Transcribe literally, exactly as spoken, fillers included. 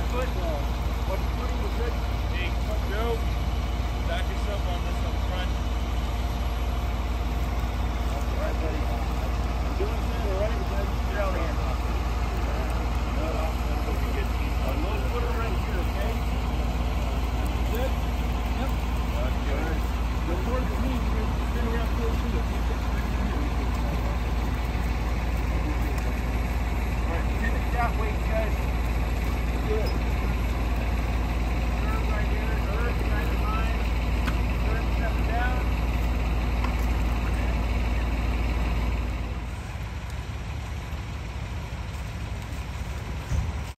foot. What's the footing? We're good. Hey, Joe, back us up on this up front. All right, buddy. I'm doing good. All right, buddy. Get out of here. A low footer right here, okay? Good? Yep. That's good. Go towards me. You're going to spin around towards you. All right, pivot that way, guys. Good.